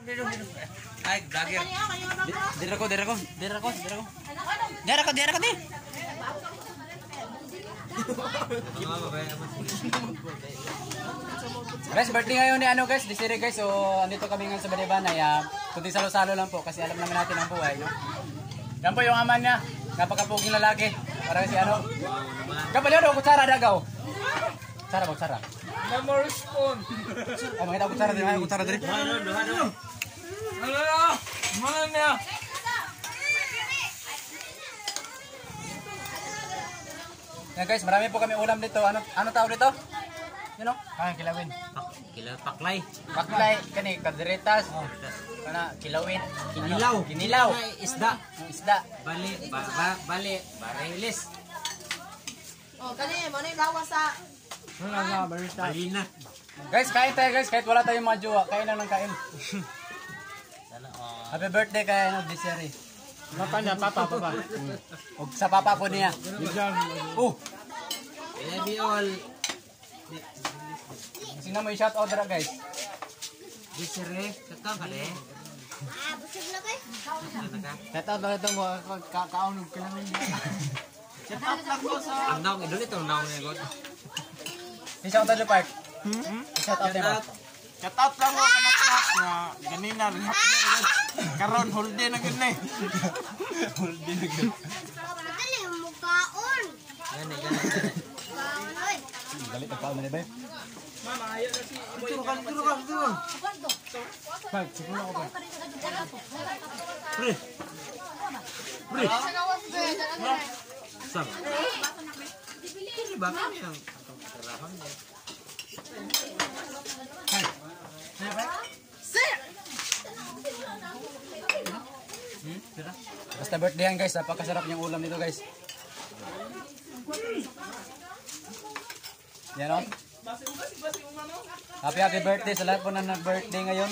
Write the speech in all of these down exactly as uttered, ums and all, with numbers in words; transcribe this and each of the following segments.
Ay, vlogger. Dira ko, dira ko, dira ko, dira ko. Dira ko, dira ko di. Guys, birthday ngayon ni ano guys, Desiree guys. So, andito kami ngayon sa Baliban ay uh, kundi salo-salo lang po kasi alam naman natin ang buhay, no? Yan po yung ama niya, napakapuging lalaki. Parang si ano. Kapal yun, kutsara dagaw. Kutsara ba, kutsara? Na mo respond. Ay, makita kutsara din, ay kutsara din. Duha, duha, duha. Ano? Mana niya? Yan guys, marami po kami ulam dito. Ano ano tawag dito? You know? Ah, kilawin. Pak, kila paklay. Paklay, kani kadiritas. Kana kilawin, Kinilaw. Kinilaw. Isda. Isda. Bali, ba, ba, bali, barehilis. Oh, kani mo ni lawas sa Balina. Guys, kain tayo guys, kahit wala tayong mga jowa, kain lang ng kain. Sana oh. Happy birthday kay ano, Desiree. Papa niya, papa, papa. Ug sa papa po niya. Oh, I love you all. sino mo i-shout out dra guys? Desiree, kakang ka de. Ah, busog na kay. Kata ba ito mo, kaunog ka lang niya. Ang naong idol ito, ang naong niya. I-shout out the park. I-shout out mo. Katat lang mo kanak-nak nga ganina rin karon holde na gud ni. Holde na gud. Dali mo kaon. Gani, gani. Kaon oy. Galit pa mo ni ba? Turo ka, turo ka, turo. Pag, siguro ako ba? Pre. Pre. Sab. Ini ba kami ang tarahan niya? Basta birthday yan guys, napakasarap yung ulam nito guys. Yan o. Happy happy birthday sa lahat po na nag-birthday ngayon.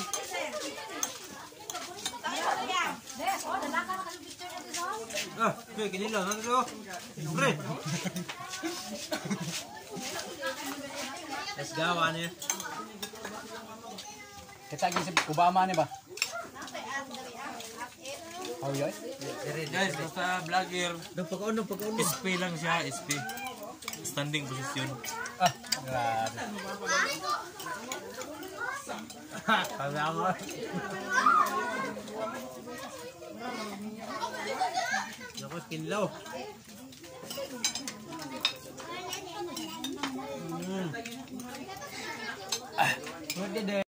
Ah, pre, kinilo, nandito. Pre. Let's go, ano yun? Kita gisip Obama ni ba? Oh yun? Guys, basta vlogger, Pagkauno, pagkauno. S P lang siya, S P. Standing position. Ah, grabe. Sabi ako. Naku, kinlaw. Mm. Ah,